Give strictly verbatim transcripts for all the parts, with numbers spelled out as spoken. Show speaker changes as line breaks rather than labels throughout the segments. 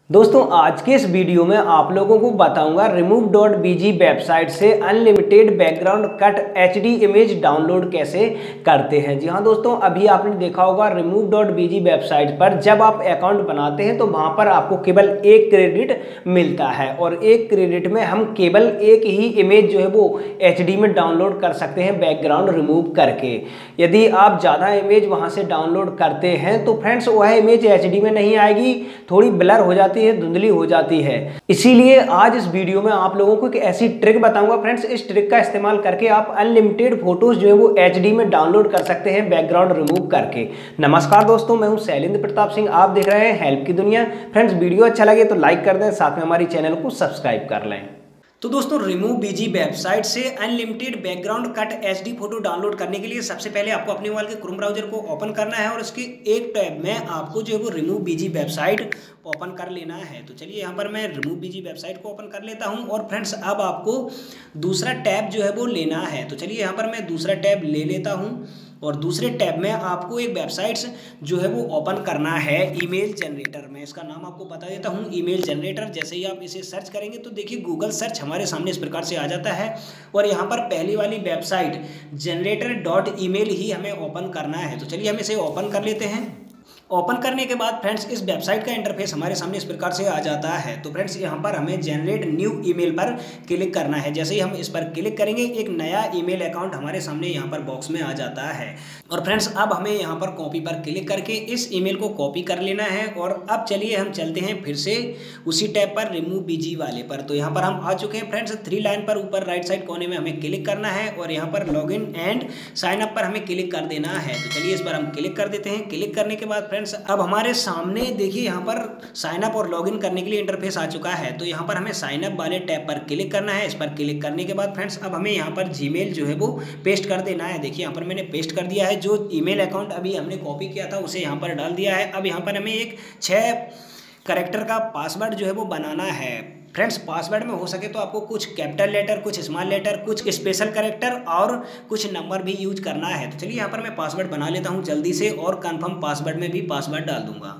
दोस्तों आज के इस वीडियो में आप लोगों को बताऊंगा रिमूव डॉट बीजी वेबसाइट से unlimited background cut HD image download कैसे करते हैं। जी हाँ दोस्तों, अभी आपने देखा होगा रिमूव डॉट बीजी वेबसाइट पर जब आप अकाउंट बनाते हैं तो वहां पर आपको केवल एक क्रेडिट मिलता है और एक क्रेडिट में हम केवल एक ही इमेज जो है वो एचडी में डाउनलोड कर सकते हैं बैकग्राउंड रिमूव करके। यदि आप ज़्यादा इमेज वहाँ से डाउनलोड करते हैं तो फ्रेंड्स वह इमेज एचडी में नहीं आएगी, थोड़ी ब्लर हो जाती है, धुंधली हो जाती है। इसीलिए आज इस वीडियो में आप लोगों को एक ऐसी ट्रिक बताऊंगा फ्रेंड्स, इस ट्रिक का इस्तेमाल करके आप अनलिमिटेड फोटोज जो है वो एचडी में डाउनलोड कर सकते हैं बैकग्राउंड रिमूव करके। नमस्कार दोस्तों, मैं हूं शैलेंद्र प्रताप सिंह, आप देख रहे हैं हेल्प की दुनिया। फ्रेंड्स वीडियो अच्छा लगे तो लाइक कर दें, साथ में हमारी चैनल को सब्सक्राइब कर लें। तो दोस्तों रिमूव बीजी वेबसाइट से unlimited background cut HD photo download करने के लिए सबसे पहले आपको अपने मोबाइल के क्रोम ब्राउजर को ओपन करना है और उसके एक टैब में आपको जो है वो रिमूव बीजी वेबसाइट ओपन कर लेना है। तो चलिए यहाँ पर मैं रिमूव बीजी वेबसाइट को ओपन कर लेता हूँ और फ्रेंड्स अब आपको दूसरा टैब जो है वो लेना है। तो चलिए यहाँ पर मैं दूसरा टैब ले लेता हूँ और दूसरे टैब में आपको एक वेबसाइट जो है वो ओपन करना है ईमेल जनरेटर में। इसका नाम आपको बता देता हूँ, ईमेल जनरेटर। जैसे ही आप इसे सर्च करेंगे तो देखिए गूगल सर्च हमारे सामने इस प्रकार से आ जाता है और यहाँ पर पहली वाली वेबसाइट जनरेटर डॉट ईमेल ही हमें ओपन करना है। तो चलिए हम इसे ओपन कर लेते हैं। ओपन करने के बाद फ्रेंड्स इस वेबसाइट का इंटरफेस हमारे सामने इस प्रकार से आ जाता है। तो फ्रेंड्स यहाँ पर हमें जनरेट न्यू ईमेल पर क्लिक करना है। जैसे ही हम इस पर क्लिक करेंगे एक नया ईमेल अकाउंट हमारे सामने यहाँ पर बॉक्स में आ जाता है और फ्रेंड्स अब हमें यहाँ पर कॉपी पर क्लिक करके इस ईमेल को कॉपी कर लेना है। और अब चलिए हम चलते हैं फिर से उसी टैब पर रिमूव बीजी वाले पर। तो यहाँ पर हम आ चुके हैं फ्रेंड्स। थ्री लाइन पर ऊपर राइट साइड कोने में हमें क्लिक करना है और यहाँ पर log in and sign up पर हमें क्लिक कर देना है। तो चलिए इस पर हम क्लिक कर देते हैं। क्लिक करने के बाद फ्रेंड्स अब हमारे सामने देखिए यहाँ पर साइन अप और लॉगिन करने के लिए इंटरफेस आ चुका है। तो यहाँ पर हमें साइन अप वाले टैब पर क्लिक करना है। इस पर क्लिक करने के बाद फ्रेंड्स अब हमें यहाँ पर जीमेल जो है वो पेस्ट कर देना है। देखिए यहाँ पर मैंने पेस्ट कर दिया है। जो ईमेल अकाउंट अभी हमने कॉपी किया था उसे यहाँ पर डाल दिया है। अब यहाँ पर हमें एक छः कैरेक्टर का पासवर्ड जो है वो बनाना है। फ्रेंड्स पासवर्ड में हो सके तो आपको कुछ कैपिटल लेटर, कुछ स्मॉल लेटर, कुछ स्पेशल कैरेक्टर और कुछ नंबर भी यूज करना है। तो चलिए यहाँ पर मैं पासवर्ड बना लेता हूँ जल्दी से और कंफर्म पासवर्ड में भी पासवर्ड डाल दूंगा।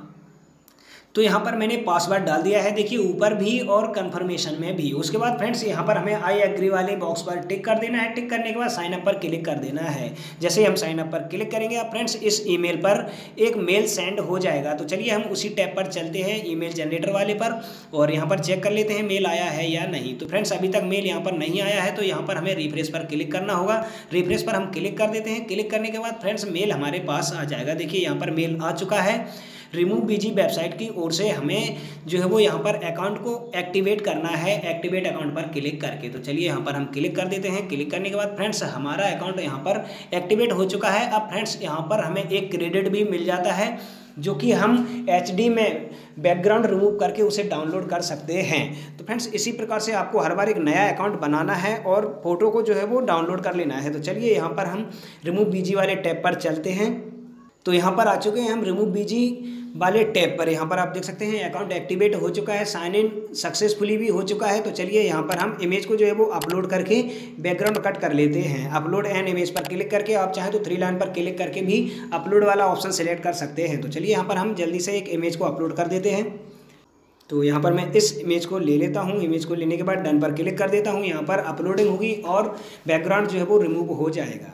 तो यहाँ पर मैंने पासवर्ड डाल दिया है, देखिए ऊपर भी और कंफर्मेशन में भी। उसके बाद फ्रेंड्स यहाँ पर हमें आई एग्री वाले बॉक्स पर टिक कर देना है। टिक करने के बाद साइन अप पर क्लिक कर देना है। जैसे ही हम साइन अप पर क्लिक करेंगे अब फ्रेंड्स इस ईमेल पर एक मेल सेंड हो जाएगा। तो चलिए हम उसी टैब पर चलते हैं ईमेल जनरेटर वाले पर और यहाँ पर चेक कर लेते हैं मेल आया है या नहीं। तो फ्रेंड्स अभी तक मेल यहाँ पर नहीं आया है तो यहाँ पर हमें रिफ्रेश पर क्लिक करना होगा। रिफ्रेश पर हम क्लिक कर देते हैं। क्लिक करने के बाद फ्रेंड्स मेल हमारे पास आ जाएगा। देखिए यहाँ पर मेल आ चुका है। रिमूव बीजी वेबसाइट की ओर से हमें जो है वो यहाँ पर अकाउंट को एक्टिवेट करना है, एक्टिवेट अकाउंट पर क्लिक करके। तो चलिए यहाँ पर हम क्लिक कर देते हैं। क्लिक करने के बाद फ्रेंड्स हमारा अकाउंट यहाँ पर एक्टिवेट हो चुका है। अब फ्रेंड्स यहाँ पर हमें एक क्रेडिट भी मिल जाता है जो कि हम एचडी में बैकग्राउंड रिमूव करके उसे डाउनलोड कर सकते हैं। तो फ्रेंड्स इसी प्रकार से आपको हर बार एक नया अकाउंट बनाना है और फोटो को जो है वो डाउनलोड कर लेना है। तो चलिए यहाँ पर हम रिमूव बीजी वाले टैब पर चलते हैं। तो यहाँ पर आ चुके हैं हम रिमूव बीजी वाले टैब पर। यहाँ पर आप देख सकते हैं अकाउंट एक्टिवेट हो चुका है, साइन इन सक्सेसफुली भी हो चुका है। तो चलिए यहाँ पर हम इमेज को जो है वो अपलोड करके बैकग्राउंड कट कर लेते हैं। अपलोड एन इमेज पर क्लिक करके आप चाहें तो थ्री लाइन पर क्लिक करके भी अपलोड वाला ऑप्शन सेलेक्ट कर सकते हैं। तो चलिए यहाँ पर हम जल्दी से एक इमेज को अपलोड कर देते हैं। तो यहाँ पर मैं इस इमेज को ले लेता हूँ। इमेज को लेने के बाद डन पर क्लिक कर देता हूँ। यहाँ पर अपलोडिंग होगी और बैकग्राउंड जो है वो रिमूव हो जाएगा।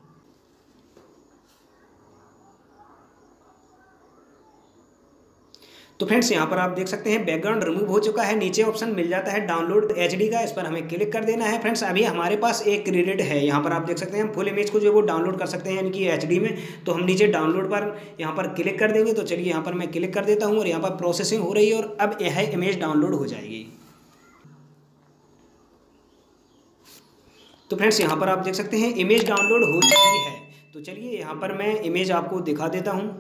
तो फ्रेंड्स यहाँ पर आप देख सकते हैं बैकग्राउंड रिमूव हो चुका है। नीचे ऑप्शन मिल जाता है डाउनलोड एचडी का, इस पर हमें क्लिक कर देना है। फ्रेंड्स अभी हमारे पास एक क्रेडिट है। यहाँ पर आप देख सकते हैं हम फुल इमेज को जो है वो डाउनलोड कर सकते हैं यानी कि एचडी में। तो हम नीचे डाउनलोड पर यहाँ पर क्लिक कर देंगे। तो चलिए यहाँ पर मैं क्लिक कर देता हूँ और यहाँ पर प्रोसेसिंग हो रही है और अब यह इमेज डाउनलोड हो जाएगी। तो फ्रेंड्स यहाँ पर आप देख सकते हैं इमेज डाउनलोड हो चुकी है। तो चलिए यहाँ पर मैं इमेज आपको दिखा देता हूँ।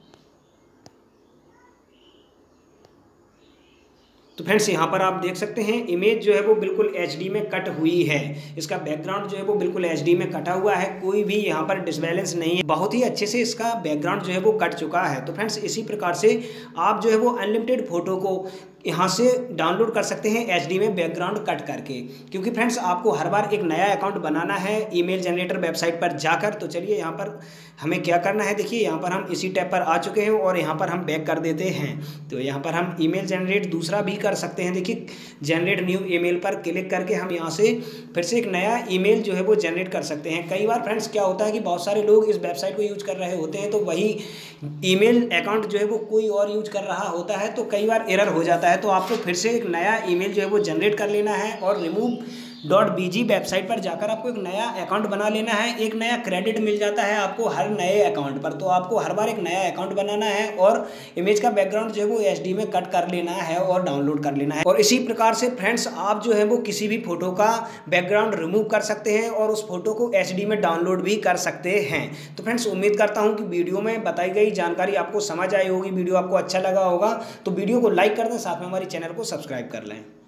तो फ्रेंड्स यहाँ पर आप देख सकते हैं इमेज जो है वो बिल्कुल एचडी में कट हुई है। इसका बैकग्राउंड जो है वो बिल्कुल एचडी में कटा हुआ है, कोई भी यहाँ पर डिसबैलेंस नहीं है। बहुत ही अच्छे से इसका बैकग्राउंड जो है वो कट चुका है। तो फ्रेंड्स इसी प्रकार से आप जो है वो अनलिमिटेड फोटो को यहाँ से डाउनलोड कर सकते हैं एचडी में बैकग्राउंड कट करके। क्योंकि फ्रेंड्स आपको हर बार एक नया अकाउंट बनाना है ईमेल जनरेटर वेबसाइट पर जाकर। तो चलिए यहाँ पर हमें क्या करना है, देखिए यहाँ पर हम इसी टैब पर आ चुके हैं और यहाँ पर हम बैक कर देते हैं। तो यहाँ पर हम ईमेल जनरेट दूसरा भी कर सकते हैं। देखिए जनरेट न्यू ईमेल पर क्लिक करके हम यहाँ से फिर से एक नया ईमेल जो है वो जनरेट कर सकते हैं। कई बार फ्रेंड्स क्या होता है कि बहुत सारे लोग इस वेबसाइट को यूज कर रहे होते हैं, तो वही ईमेल अकाउंट जो है वो कोई और यूज कर रहा होता है, तो कई बार एरर हो जाता है। तो आपको फिर से एक नया ईमेल जो है वो जनरेट कर लेना है और रिमूव डॉट बीजी वेबसाइट पर जाकर आपको एक नया अकाउंट बना लेना है। एक नया क्रेडिट मिल जाता है आपको हर नए अकाउंट पर। तो आपको हर बार एक नया अकाउंट बनाना है और इमेज का बैकग्राउंड जो है वो एचडी में कट कर लेना है और डाउनलोड कर लेना है। और इसी प्रकार से फ्रेंड्स आप जो है वो किसी भी फोटो का बैकग्राउंड रिमूव कर सकते हैं और उस फोटो को एचडी में डाउनलोड भी कर सकते हैं। तो फ्रेंड्स उम्मीद करता हूँ कि वीडियो में बताई गई जानकारी आपको समझ आई होगी, वीडियो आपको अच्छा लगा होगा। तो वीडियो को लाइक कर दें, साथ में हमारे चैनल को सब्सक्राइब कर लें।